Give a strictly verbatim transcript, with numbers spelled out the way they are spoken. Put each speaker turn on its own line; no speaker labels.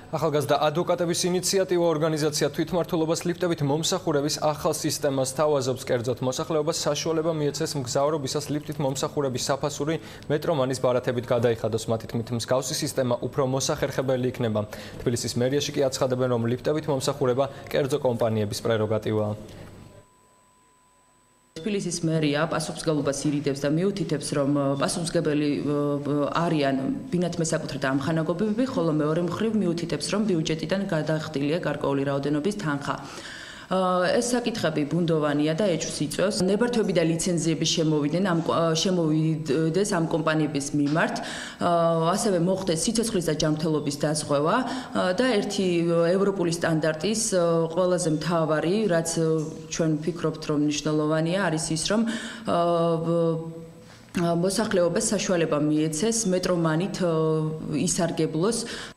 ახალგაზრდა ადვოკატების ინიციატივა ორგანიზაცია თვითმმართველობას ლიფტებით მომსახურების ახალ სისტემას თავაზობს, კერძოდ მოსახლეობას საშუალება მიეცეს მგზავრობისას ლიფტით მომსახურების საფასური მეტრომანის ბარათებით გადაიხადოს. მათი თქმით, მსგავსი სისტემა უფრო მოსახერხებელი იქნება. თბილისის მერიაში კი აცხადებენ, რომ ლიფტებით მომსახურება კერძო კომპანიების პრეროგატივაა.
თბილისის მერია პასუხისმგებლობას ირიდებს და მიუთითებს, რომ პასუხისმგებელი არიან ბინათ მესაკუთრე და ამხანაგობები, ხოლო მეორე მხრივ მიუთითებს, რომ ბიუჯეტიდან გადახდილია გარკვეული რაოდენობის თანხა. ეს საკითხები ბუნდოვანია და ეჭვს იწვევს. ნებართვები და ლიცენზიების შემოვიდნენ ამ შემოვიდეს ამ კომპანიების მიმართ. ასევე მოხდეს სიცოცხლის და ჯანმრთელობის დაზღვევა და ერთი ევროპული სტანდარტის ყველაზე მთავარი, რაც ჩვენ ვფიქრობთ, რომ მნიშვნელოვანია, არის ის, რომ მოსახლეობას საშუალება მიეცეს მეტრომანით ისარგებლოს